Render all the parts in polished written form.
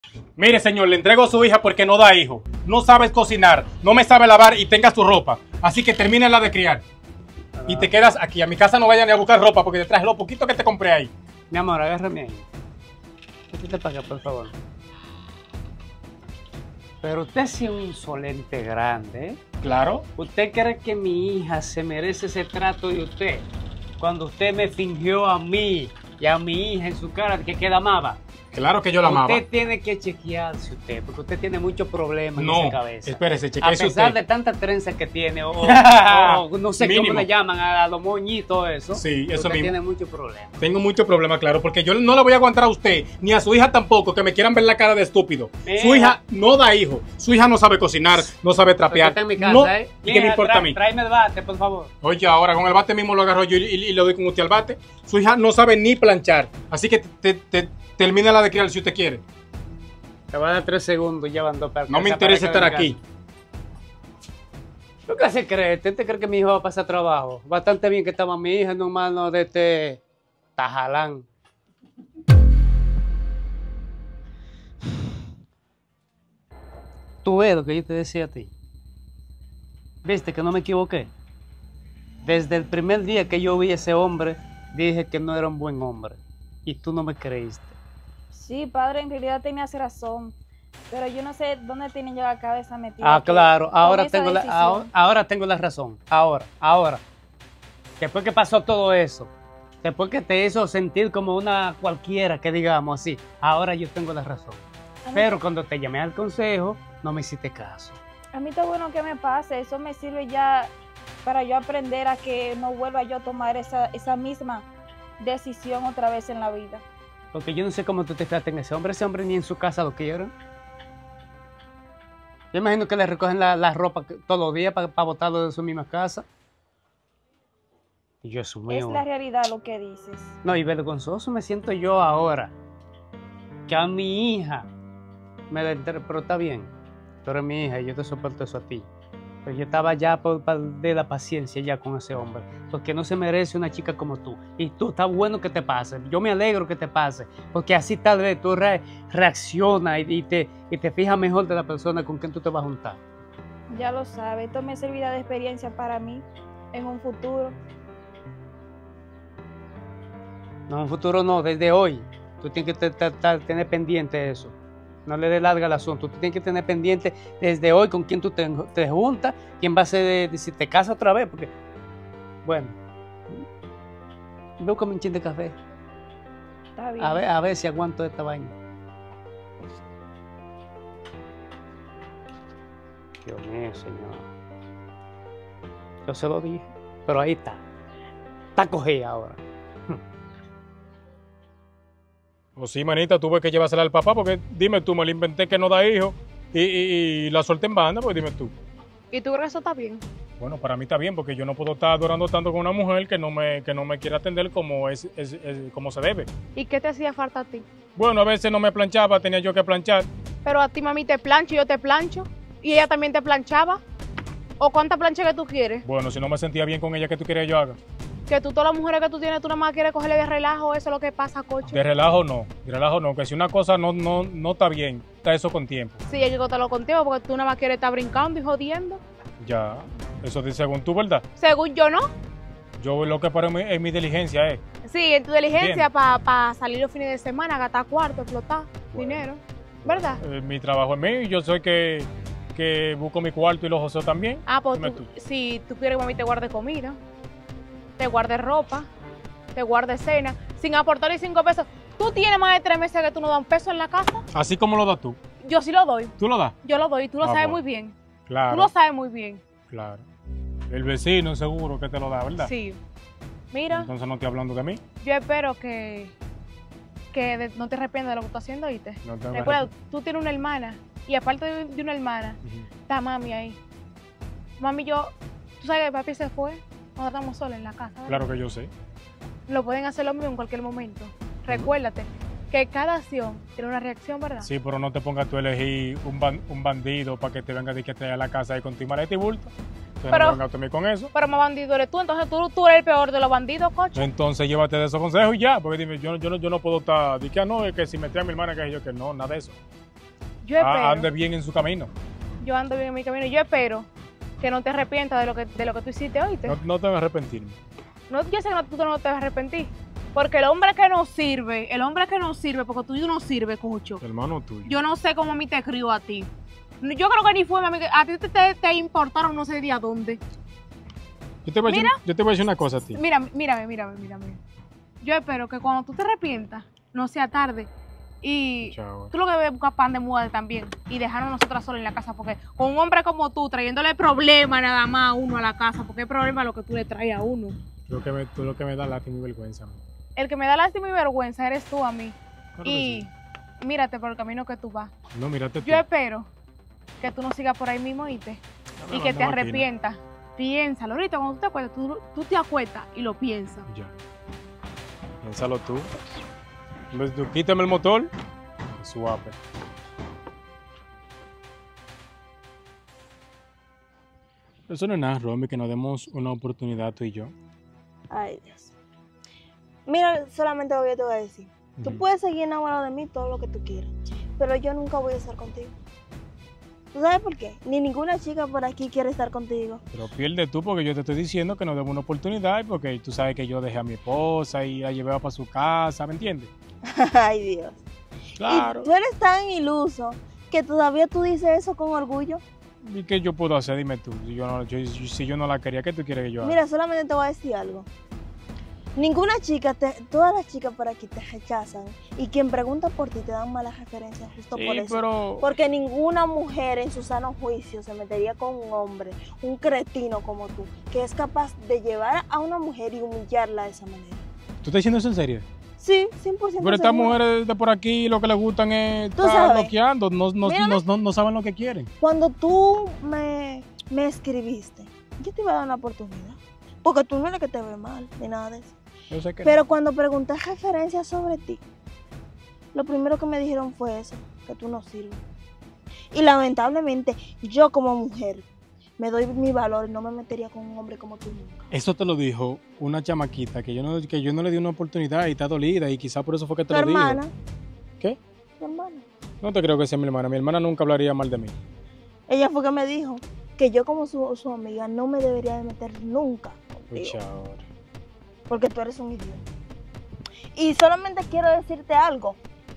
Mire, señor, le entrego a su hija porque no da hijo. No sabes cocinar, no me sabe lavar y tengas tu ropa. Así que termínela de criar. Y te quedas aquí. A mi casa no vayan ni a buscar ropa porque te traes lo poquito que te compré ahí. Mi amor, agárrame ahí. Usted para acá, por favor. Pero usted sí es un insolente grande, ¿eh? Claro. ¿Usted cree que mi hija se merece ese trato de usted? Cuando usted me fingió a mí y a mi hija en su cara que la amaba. Claro que yo la amaba. Usted tiene que chequearse usted, porque usted tiene muchos problemas en su cabeza. Espérese, A chequeese pesar usted. de tantas trenzas que tiene, o no sé Mínimo. cómo le llaman, a los moñitos, eso. Sí, eso usted mismo. tiene muchos problemas. Tengo muchos problemas, claro, porque yo no le voy a aguantar a usted, ni a su hija tampoco, que me quieran ver la cara de estúpido. Mira. Su hija no da hijo, su hija no sabe cocinar, no sabe trapear. Usted está en mi casa, no, ¿eh? ¿Y qué me importa a mí? Tráeme el bate, por favor. Oye, ahora con el bate mismo lo agarro yo y le doy con usted al bate. Su hija no sabe ni planchar, así que termina la de criar si usted quiere. Te voy a dar 3 segundos y ya van 2 para No me interesa estar aquí. ¿Tú qué se cree? ¿Usted cree que mi hijo va a pasar trabajo? Bastante bien que estaba mi hija en un mano de este tajalán. Tú ves lo que yo te decía a ti. ¿Viste que no me equivoqué? Desde el primer día que yo vi a ese hombre, dije que no era un buen hombre. Y tú no me creíste. Sí, padre, en realidad tenías razón. Pero yo no sé dónde tienen yo la cabeza metida. Ah, claro, ahora esa tengo, decisión. ahora tengo la razón. Ahora. Después que pasó todo eso, después que te hizo sentir como una cualquiera, que digamos así, ahora yo tengo la razón. Pero cuando te llamé al consejo, no me hiciste caso. A mí está bueno que me pase. Eso me sirve ya para yo aprender a que no vuelva yo a tomar esa misma decisión otra vez en la vida. Porque yo no sé cómo tú te tratas en ese hombre ni en su casa lo quieren. Yo imagino que le recogen la ropa todos los días para botarlo de su misma casa. Y yo asumo. Es la realidad lo que dices. No, y vergonzoso me siento yo ahora. Que a mi hija me la pero está bien. Tú eres mi hija y yo te soporto eso a ti. Pero yo estaba ya por de la paciencia ya con ese hombre. Porque no se merece una chica como tú. Y tú, está bueno que te pase. Yo me alegro que te pase. Porque así tal vez tú reaccionas y te fijas mejor de la persona con quien tú te vas a juntar. Ya lo sabes. Esto me servirá de experiencia para mí en un futuro. No, en un futuro no, desde hoy. Tú tienes que tener pendiente eso. No le dé larga al asunto. Tú tienes que tener pendiente desde hoy con quién tú te juntas, quién va a ser si te casas otra vez. Porque, bueno, búscame un chin de café. Está bien. A ver si aguanto esta vaina. Dios mío, señor. Yo se lo dije, pero ahí está. Está cogida ahora. O sí, manita, tuve que llevársela al papá porque dime tú, me la inventé que no da hijo y la solté en banda, pues dime tú. ¿Y tú crees que eso está bien? Bueno, para mí está bien porque yo no puedo estar durando tanto con una mujer que no me quiere atender como como se debe. ¿Y qué te hacía falta a ti? Bueno, a veces no me planchaba, tenía yo que planchar. Pero a ti, mami, te plancho y yo te plancho. ¿Y ella también te planchaba? ¿O cuánta plancha que tú quieres? Bueno, si no me sentía bien con ella, ¿qué tú quieres que yo haga? Que tú, todas las mujeres que tú tienes, tú nada más quieres cogerle de relajo, eso es lo que pasa, coche. De relajo no, que si una cosa no está bien, está eso con tiempo. Sí, hay que contarlo contigo porque tú nada más quieres estar brincando y jodiendo. Ya, eso dice según tú, ¿verdad? Según yo, ¿no? Yo lo que paro en mi diligencia es. Sí, en tu diligencia para salir los fines de semana, gastar cuarto, explotar dinero, ¿verdad? Mi trabajo es mío y yo soy que busco mi cuarto y los joseo también. Ah, pues Dime tú, si tú quieres que mami te guarde comida, te guarde ropa, te guarde cena, sin aportarle 5 pesos. ¿Tú tienes más de 3 meses que tú no das un peso en la casa? Así como lo das tú. Yo sí lo doy. ¿Tú lo das? Yo lo doy y tú lo sabes bueno. muy bien. Claro. Tú lo sabes muy bien. Claro. El vecino seguro que te lo da, ¿verdad? Sí. Mira, Entonces no estoy hablando de mí. yo espero que no te arrepientas de lo que estás haciendo, ¿oíste? No tengo que Recuerda, tú tienes una hermana y aparte de una hermana, está mami ahí. Mami, tú sabes que papi se fue cuando estamos solos en la casa, ¿verdad? Claro que yo sé. Lo pueden hacer lo mismo en cualquier momento. Recuérdate que cada acción tiene una reacción, ¿verdad? Sí, pero no te pongas tú a elegir un bandido para que te venga de que te a la casa y con tu maleta y bulto. Entonces Pero- no vengas tú a mí con eso. Pero más bandido eres tú, entonces tú eres el peor de los bandidos, coche. Entonces llévate de esos consejos y ya, porque dime, yo no puedo estar, di que no, es que si me trae a mi hermana que yo que no, nada de eso. Yo espero. Ande bien en su camino. Yo ando bien en mi camino. Yo espero que no te arrepientas de lo que tú hiciste, ¿oíste? No te vas a arrepentirme. No, yo sé que tú no te vas a arrepentir. Porque el hombre que no sirve, porque tú no sirves, Cucho. Hermano tuyo. Yo no sé cómo a mí te crió a ti. Yo creo que ni fue, mami, a ti te importaron no sé de a dónde. Yo te voy a decir una cosa a ti. Mírame. Yo espero que cuando tú te arrepientas, no sea tarde. Y Chao. tú lo que debes buscar pan de muda también. Y dejarnos nosotras solas en la casa. Porque con un hombre como tú, trayéndole problemas nada más a uno a la casa. Porque es problema lo que tú le traes a uno. Tú lo que me da lástima y vergüenza. El que me da lástima y vergüenza eres tú a mí. Claro que Y sí. mírate por el camino que tú vas. No, mírate tú. Yo espero que tú no sigas por ahí mismo, ¿oíste? Y que te arrepientas. Piénsalo. Ahorita cuando tú te acuestas, tú te acuestas y lo piensas. Ya. Piénsalo tú. En vez de tú, quítame el motor. Suave. Eso no es nada, Romy, que nos demos una oportunidad tú y yo. Ay, Dios. Mira, solamente lo que yo te voy a decir. Tú Ujú. puedes seguir enamorado de mí todo lo que tú quieras, pero yo nunca voy a estar contigo. ¿Tú sabes por qué? Ni ninguna chica por aquí quiere estar contigo. Pero pierde tú porque yo te estoy diciendo que nos demos una oportunidad y porque tú sabes que yo dejé a mi esposa y la llevé para su casa, ¿me entiendes? Ay, Dios. Claro. Y tú eres tan iluso que todavía tú dices eso con orgullo. ¿Y qué yo puedo hacer? Dime tú. Si yo no la quería, ¿qué tú quieres que yo haga? Mira, solamente te voy a decir algo. Ninguna chica, todas las chicas por aquí te rechazan y quien pregunta por ti te dan malas referencias justo Sí, por eso. pero... Porque ninguna mujer en su sano juicio se metería con un hombre, un cretino como tú, que es capaz de llevar a una mujer y humillarla de esa manera. ¿Tú estás diciendo eso en serio? Sí, 100% Pero estas segura. mujeres de por aquí lo que les gustan es Tú estar sabes. bloqueando, Mírame. no saben lo que quieren. Cuando tú me escribiste, yo te iba a dar una oportunidad. Porque tú no eres que te ve mal, ni nada de eso. Yo sé que Pero cuando pregunté referencias sobre ti, lo primero que me dijeron fue eso, que tú no sirves. Y lamentablemente, yo como mujer, me doy mi valor y no me metería con un hombre como tú nunca. eso te lo dijo una chamaquita que yo no le di una oportunidad y está dolida y quizá por eso fue que te Tu lo dijo. hermana, ¿Qué? tu hermana. No te creo que sea mi hermana. Mi hermana nunca hablaría mal de mí. Ella fue que me dijo que yo como su amiga no me debería de meter nunca contigo, Escucha ahora. porque tú eres un idiota. Y solamente quiero decirte algo,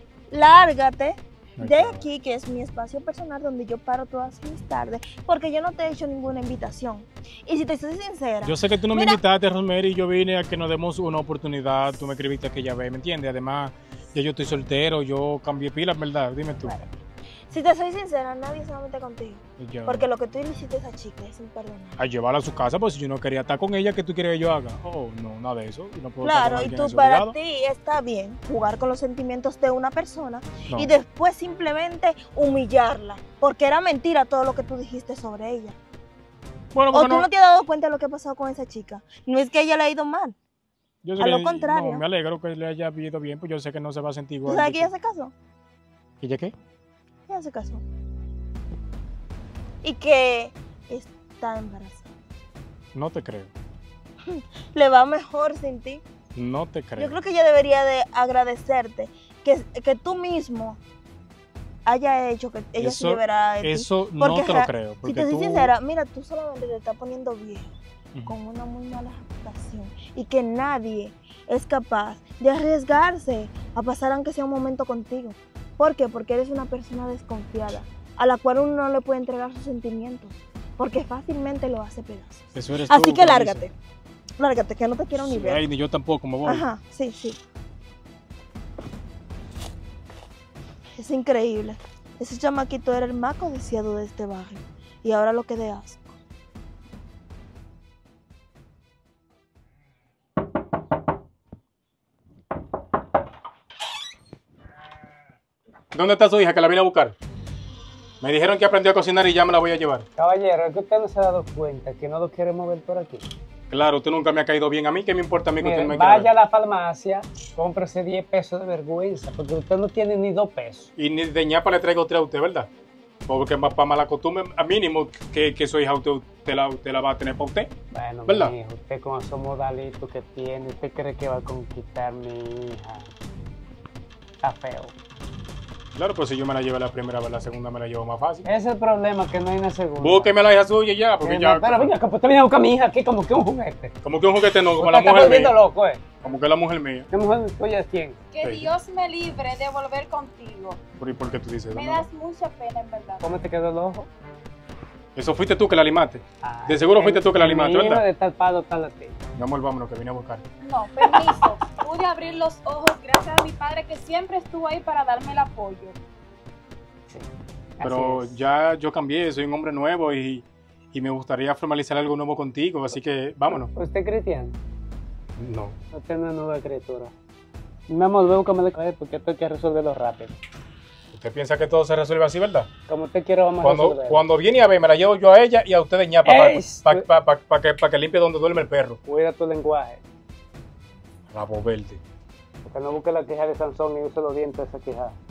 lárgate de Acaba. aquí, que es mi espacio personal donde yo paro todas mis tardes, porque yo no te he hecho ninguna invitación. Y si te soy sincera, Yo sé que tú no me Mira. invitaste, Rosemary, y yo vine a que nos demos una oportunidad. Tú me escribiste aquella vez, ¿me entiendes? Además, ya yo estoy soltero, yo cambié pilas, ¿verdad? Dime tú. Bueno, si te soy sincera, nadie se va a meter contigo, Y yo, porque lo que tú le hiciste a esa chica es imperdonable. a llevarla a su casa, pues si yo no quería estar con ella, ¿qué tú quieres que yo haga? Oh, no, nada de eso. Yo no puedo estar Claro, con y alguien tú así para obligado. ti está bien jugar con los sentimientos de una persona No. y después simplemente humillarla, porque era mentira todo lo que tú dijiste sobre ella. Bueno, O porque tú no te has dado cuenta de lo que ha pasado con esa chica. No es que a ella le ha ido mal. yo sé a lo que- contrario. no, me alegro que le haya ido bien, pues yo sé que no se va a sentir ¿Tú igual. sabes que ella se casó? ¿Y ya qué? Ella se casó. Y que está embarazada. No te creo. Le va mejor sin ti. No te creo. Yo creo que ella debería de agradecerte que tú mismo haya hecho que ella se Eso- liberara de ti. Eso no Porque te lo creo. Si Porque te soy tú... sincera, mira, tú solamente te estás poniendo viejo Ujú. con una muy mala reputación y que nadie es capaz de arriesgarse a pasar aunque sea un momento contigo. ¿Por qué? Porque eres una persona desconfiada, a la cual uno no le puede entregar sus sentimientos, porque fácilmente lo hace pedazos. Eso eres Así tú, que como lárgate, lárgate, que no te quiero ni dices. ver. Ay, ni yo tampoco me voy. Ajá, sí, sí. Es increíble. Ese chamaquito era el más codiciado de este barrio y ahora lo que de asco. ¿Dónde está su hija? Que la vine a buscar. Me dijeron que aprendió a cocinar y ya me la voy a llevar. Caballero, es que usted no se ha dado cuenta que no lo quiere mover por aquí. Claro, usted nunca me ha caído bien a mí. ¿Qué me importa a mí que usted Mire, me quiera vaya a ver? la farmacia, cómprese 10 pesos de vergüenza, porque usted no tiene ni 2 pesos. Y ni de ñapa le traigo 3 a usted, ¿verdad? Porque para mala costumbre, a mínimo que su hija usted la va a tener para usted. Bueno, ¿Verdad? mi hijo, usted con esos modalitos que tiene, ¿usted cree que va a conquistar mi hija? Está feo. Claro, pero si yo me la llevé la primera vez, la segunda me la llevo más fácil. Ese es el problema, que no hay una segunda. Búsqueme la hija suya y ya, porque ya... Pero venga, que usted viene a buscar a mi hija aquí como que un juguete. Como que un juguete no, como Usted la está mujer volviendo mía. loco, Como que la mujer mía. ¿Qué mujer tuya es quién? Que Sí. Dios me libre de volver contigo. ¿Por qué tú dices eso? Me No. das mucha pena, en verdad. ¿Cómo te quedó el ojo? Eso fuiste tú que la limaste. Ay, De seguro fuiste tú que la limaste, mi hijo ¿verdad? de tal palo, tal a ti. Mi amor, vámonos, que vine a buscar. No, permiso. Pude abrir los ojos gracias a mi padre que siempre estuvo ahí para darme el apoyo. Sí, Pero así es. ya yo cambié, soy un hombre nuevo y me gustaría formalizar algo nuevo contigo, así que vámonos. ¿Usted es cristiano? No. Usted no es nueva criatura. Mi amor, luego que me le porque esto hay que resolverlo rápido. ¿Usted piensa que todo se resuelve así, verdad? Como usted quiera, vamos a resolverlo. Cuando viene a ver, me la llevo yo a ella y a ustedes ñapa ¡Ey! para que limpie donde duerme el perro. Cuida tu lenguaje. Rabo verde. Porque no busque la queja de Sansón y use los dientes de esa queja.